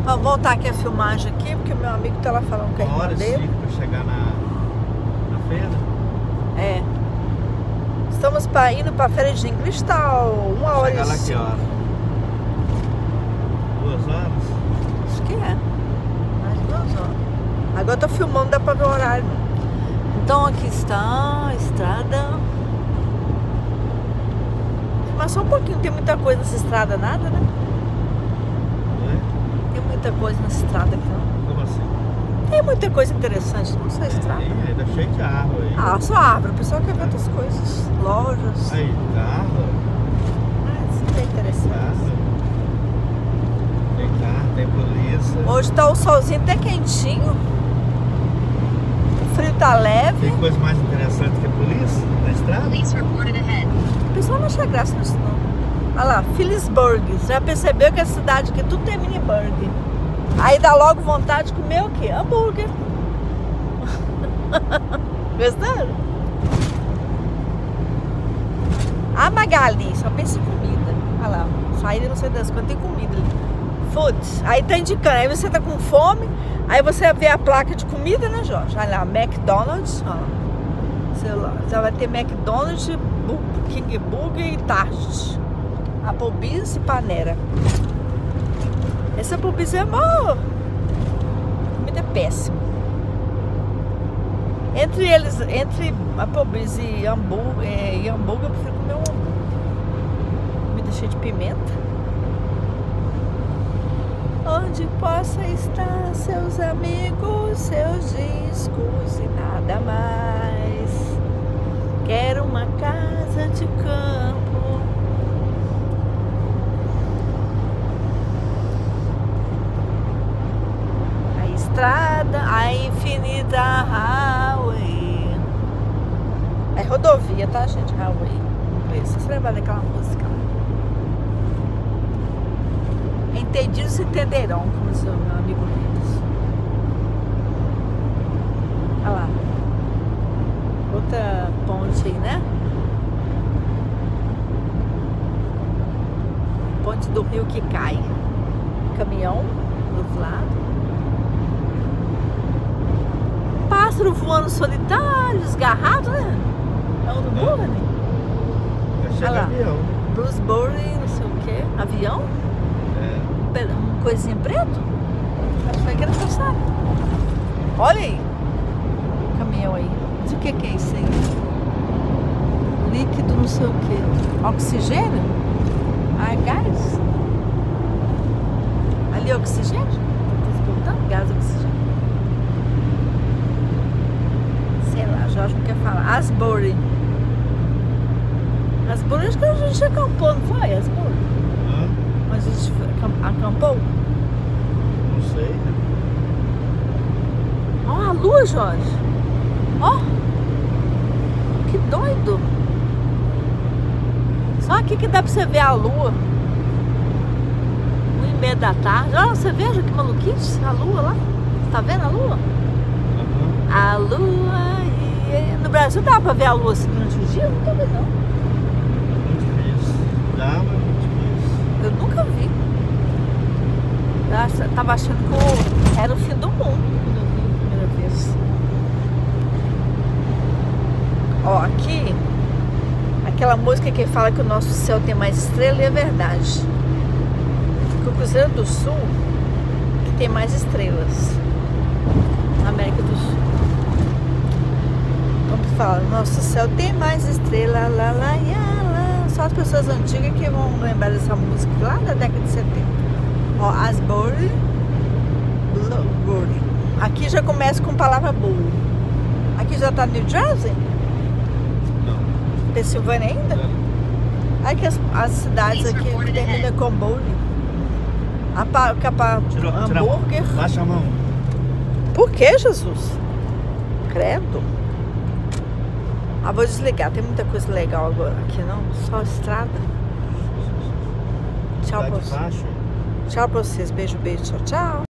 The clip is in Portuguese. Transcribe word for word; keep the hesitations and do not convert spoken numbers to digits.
Vamos voltar aqui a filmagem aqui, porque o meu amigo tá lá falando que é Uma hora e dele. cinco pra chegar na, na feira. É. Estamos pra, indo pra feira de Cristal. Uma hora Chegar e lá que cinco. hora? Duas horas? Acho que é. Mais de duas horas. Agora eu tô filmando, dá pra ver o horário. Então aqui está a estrada. Mas só um pouquinho, não tem muita coisa nessa estrada, nada, né? Não é? Tem muita coisa nessa estrada aqui, não. Como assim? Tem muita coisa interessante, não só a estrada. É, ainda cheio de árvore aí. Ah, só árvore, o pessoal quer ver outras coisas. Lojas. Aí, carro. Ah, isso é interessante. Carro. Tem carro, tem polícia. Hoje tá o solzinho até quentinho. O frio tá leve. Tem coisa mais interessante que a polícia na estrada? Police reported ahead. O pessoal não acha graça nisso não. Olha lá, Phillipsburg. Já percebeu que a cidade aqui tudo tem mini burger. Aí dá logo vontade de comer o quê? Hambúrguer. Gostaram? A Magali, só pensa em comida. Olha lá, saída não sei das quantas, tem comida ali. Food. Aí tá indicando, aí você tá com fome, aí você vê a placa de comida, né, Jorge? Olha lá, McDonald's, ó. Sei lá, já vai ter McDonald's, King Burger e Target. Applebee's e Panera. Essa Applebee's é mó... comida é péssima. Entre eles, entre Applebee's e hambúrguer, é, e hambúrguer, eu prefiro comer um hambúrguer. Comida cheia de pimenta. Onde possa estar seus amigos, seus discos e nada mais. Quero uma casa de campo. A estrada, a infinita highway. É rodovia, tá, gente? Highway. Vocês lembram daquela música? Entendidos entenderão, como diz o meu amigo Reis. Olha lá. Outra ponte aí, né? Ponte do rio que cai. Caminhão do outro lado. Pássaro voando solitário, desgarrado, né? É o do Burley. Chega Olha lá. avião. Bruce Burley, não sei o que. Avião? É. Um coisinha preto? Acho que era passar. Olha aí. O caminhão aí. Mas o que que é isso aí? Líquido não sei o que. Oxigênio? Ah, é gás? Ali é oxigênio? Tá perguntando? Gás, oxigênio. Sei lá, Jorge não quer falar. Asbury. Asbury, acho que a gente acampou, não foi? Asbury? Hã? Mas a gente acampou? Não sei. Ó, a lua, Jorge. Ó. Que doido. Só aqui que dá pra você ver a lua. Um e meia da tarde. Ó, você veja que maluquice. A lua lá. Tá vendo a lua? Uhum. A lua. E... no Brasil dá pra ver a lua assim durante o dia? Nunca vi, não. Muito difícil. Dá, mas muito difícil. Eu nunca vi. Eu ach- tava achando que o- era o fim do mundo quando eu vi a primeira vez. Ó, aqui, aquela música que fala que o nosso céu tem mais estrela, e é verdade. Que o Cruzeiro do Sul que tem mais estrelas na América do Sul. Vamos falar, nosso céu tem mais estrela, lá, lá, lá, lá. Só as pessoas antigas que vão lembrar dessa música lá da década de setenta. Ó, Asbury, Blueberry. Aqui já começa com palavra boa. Aqui já tá New Jersey? Não. Pensilvânia ainda? Não. Aqui as, as cidades aqui que terminam com Bowling. A pa, capa, Tira, tira a mão. hambúrguer. Baixa a mão. Por que, Jesus? Credo. Ah, vou desligar. Tem muita coisa legal agora aqui, não? Só estrada. Tchau Cidade pra vocês. baixa. Tchau pra vocês. Beijo, beijo. Tchau, tchau.